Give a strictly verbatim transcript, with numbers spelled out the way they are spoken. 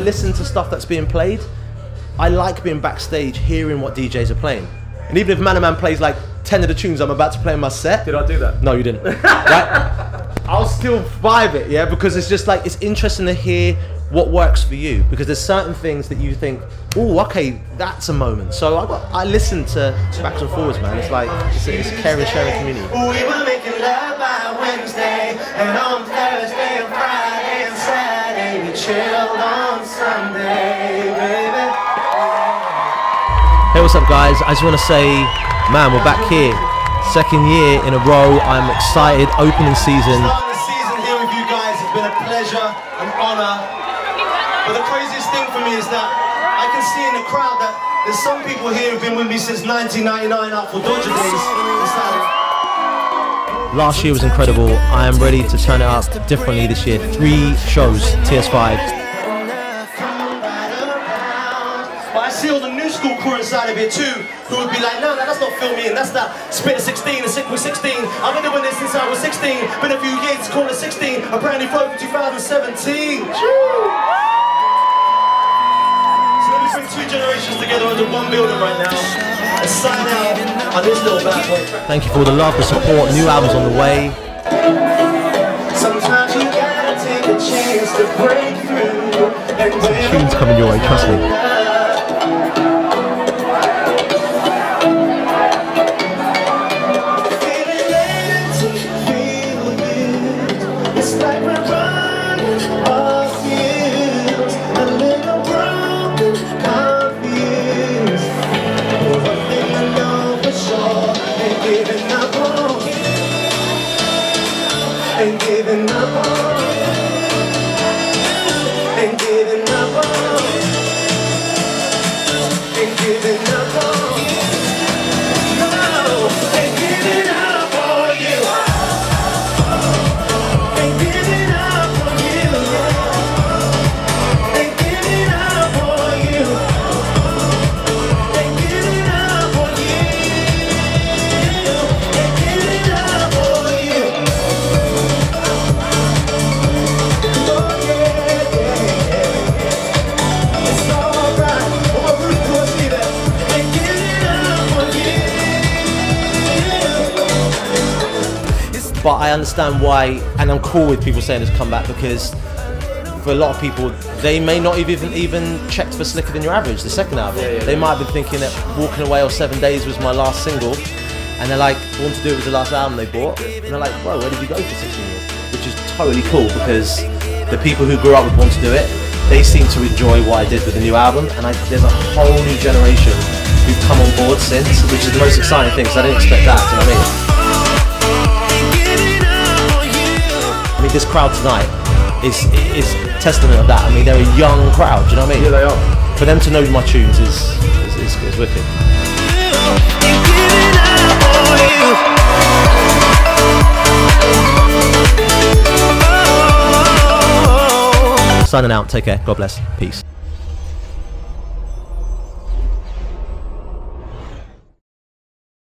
listen to stuff that's being played, I like being backstage, hearing what D Js are playing. And even if Man Man plays like ten of the tunes I'm about to play in my set. Did I do that? No, you didn't. Right? I'll still vibe it, yeah, because it's just like, it's interesting to hear what works for you, because there's certain things that you think, oh, okay, that's a moment. So I, got, I listen to backs and forwards, man. It's like, it's a, it's a caring, sharing community. We were making love by Wednesday, and on Thursday and Friday and Saturday, we chilled on Sunday, baby. Hey, what's up, guys? I just want to say, man, we're back here. Second year in a row. I'm excited. Opening season. Starting the season here with you guys has been a pleasure, an honor. But the craziest thing for me is that I can see in the crowd that there's some people here who've been with me since nineteen ninety-nine up for Dodger days. Last year was incredible. I am ready to turn it up differently this year. Three shows, T S five. But I see all the new school crew inside of it too, who would be like, no, no, that's not filming, that's that Spit sixteen, a sick with sixteen. I've been doing this since I was sixteen, been a few years, call it sixteen, a brand new flow for two thousand seventeen. So let me bring two generations together under one building right now, and sign out on this little bad boy. Thank you for all the love, the support. New album's on the way. Sometimes you gotta take a chance to break through. Some tunes coming your way, trust me. And giving up on, and giving up on, and giving up on, no, and giving up on you, and giving up on you, and giving up on you, and giving up on you, and giving up on you. But I understand why, and I'm cool with people saying it's come back, because for a lot of people, they may not have even even checked for Slicker Than Your Average, the second album. Yeah, yeah, they yeah. might have been thinking that Walking Away or Seven Days was my last single, and they're like, Born to Do It was the last album they bought, and they're like, whoa, where did you go for sixteen years? Which is totally cool, because the people who grew up with Born to Do It, they seem to enjoy what I did with the new album, and I, there's a whole new generation who've come on board since, which is the most exciting thing, because I didn't expect that, do you know what I mean? I mean, this crowd tonight is is testament of that. I mean, they're a young crowd, do you know what I mean? Yeah, they are. For them to know my tunes is is, is, is wicked. Signing out, take care, God bless, peace.